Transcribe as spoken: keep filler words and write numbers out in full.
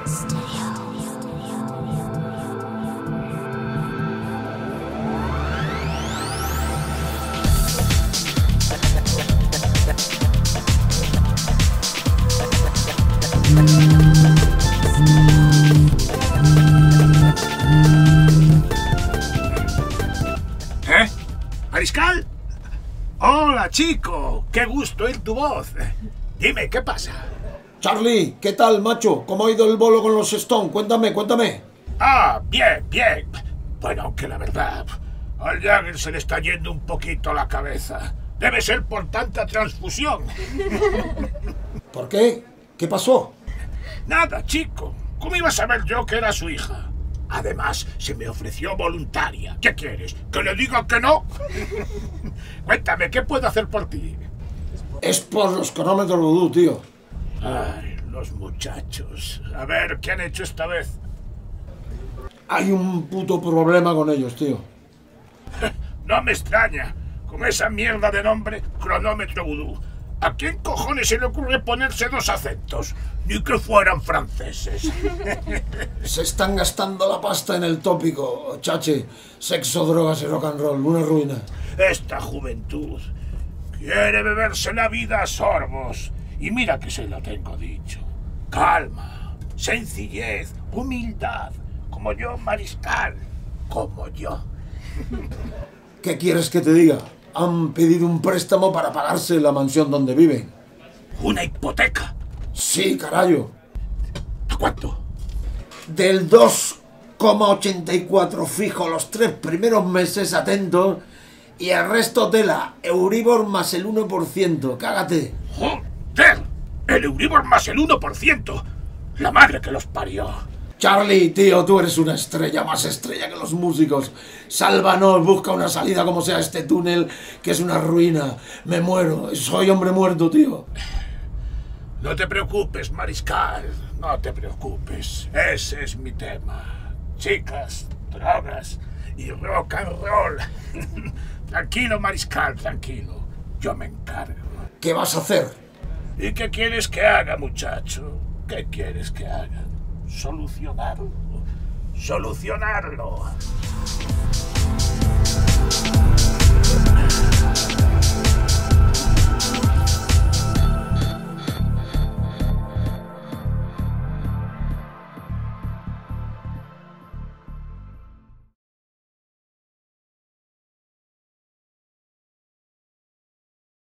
¿Eh? ¿Mariscal? Hola, chico. Qué gusto oír tu voz. Dime, ¿qué pasa? Charlie, ¿qué tal, macho? ¿Cómo ha ido el bolo con los Stone? Cuéntame, cuéntame. Ah, bien, bien. Bueno, aunque la verdad, al Jagger se le está yendo un poquito la cabeza. Debe ser por tanta transfusión. ¿Por qué? ¿Qué pasó? Nada, chico. ¿Cómo iba a saber yo que era su hija? Además, se me ofreció voluntaria. ¿Qué quieres? ¿Que le diga que no? Cuéntame, ¿qué puedo hacer por ti? Es por los cronómetros vudú, tío. Ay, los muchachos. A ver, ¿qué han hecho esta vez? Hay un puto problema con ellos, tío. No me extraña. Con esa mierda de nombre, cronómetro vudú. ¿A quién cojones se le ocurre ponerse dos acentos? Ni que fueran franceses. Se están gastando la pasta en el tópico, chachi. Sexo, drogas y rock and roll. Una ruina. Esta juventud quiere beberse la vida a sorbos. Y mira que se lo tengo dicho. Calma, sencillez, humildad. Como yo, Mariscal. Como yo. ¿Qué quieres que te diga? Han pedido un préstamo para pagarse la mansión donde viven. ¿Una hipoteca? Sí, carayo. ¿A cuánto? Del dos coma ochenta y cuatro fijo los tres primeros meses, atentos, y el resto tela, Euribor más el uno por ciento. Cágate. ¡Joder! El Euribor más el uno por ciento. La madre que los parió. Charlie, tío, tú eres una estrella, más estrella que los músicos. Sálvanos, busca una salida como sea este túnel, que es una ruina. Me muero, soy hombre muerto, tío. No te preocupes, Mariscal, no te preocupes. Ese es mi tema. Chicas, drogas y rock and roll. Tranquilo, Mariscal, tranquilo. Yo me encargo. ¿Qué vas a hacer? ¿Y qué quieres que haga, muchacho? ¿Qué quieres que haga? Solucionarlo. Solucionarlo.